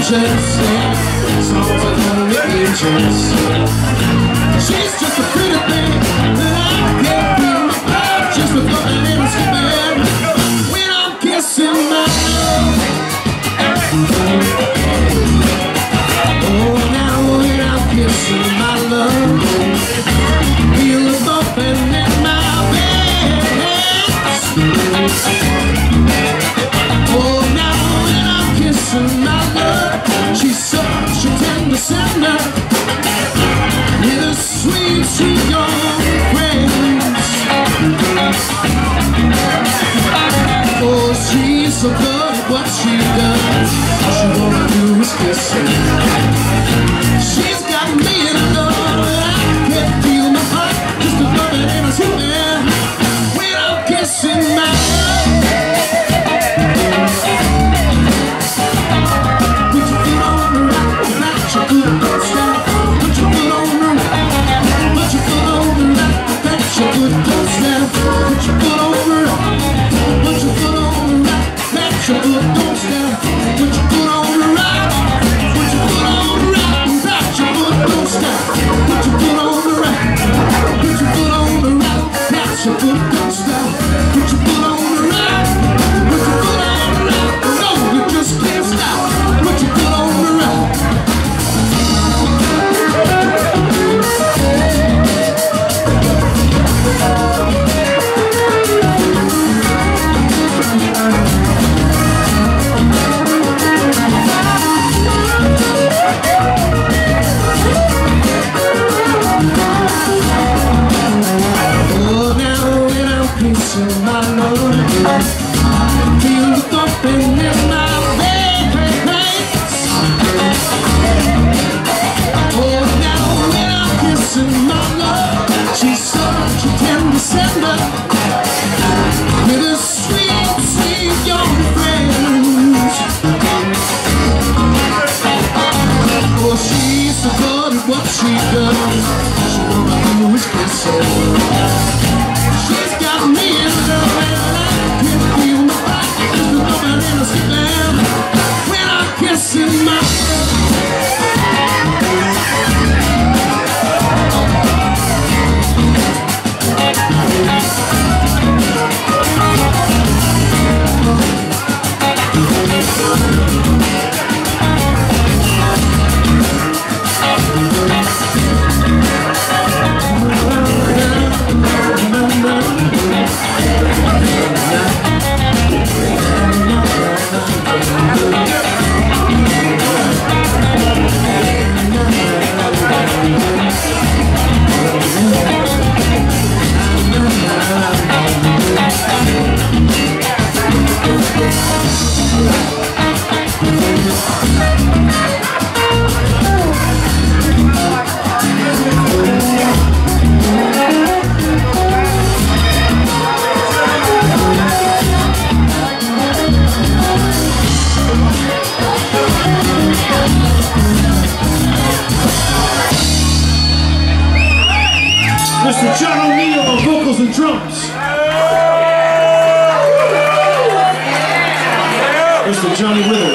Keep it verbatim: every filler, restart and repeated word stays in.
angels, songs of lonely angels. She's just a pretty thing that I can't feel my heart just a fucking innocent man when I'm kissing my love. Oh, now when I'm kissing my love, feel the bumping in my veins. Oh, now when I'm kissing my love, she's such a tender sender with a sweet, sweet young grace. Oh, she's so good at what she does. All she wanna do is kiss her. She's got me in love, and I can't feel my heart just a loving in a human when I'm kissing my love. Put your foot on the rock, rock your good, don't stop. Put your foot on the rock, put your foot on the rock, rock your good, don't stop. Put your foot on the rock, put your foot on the rock, rock your good, don't stop. Put your foot on the rock, put your foot on the rock, rock your good, don't stop. Put your foot on the rock, put your foot on the rock, rock your good, don't stop. Put your foot on the rock, put your foot on the rock, no, you just can't stop. Put your foot on the rock. Oh, now when I'm kissing my love, feel the thumping in my veins. Oh, now when I'm kissing my love, she's such a tender sender with a sweet, sweet young face. Oh, she's so good at what she does. She wanna do is kiss her. She's got me in love, and I can't feel my heart just a loving innocent man when I'm kissing my Mister John O'Neill on vocals and drums. Mister Johnny Willis.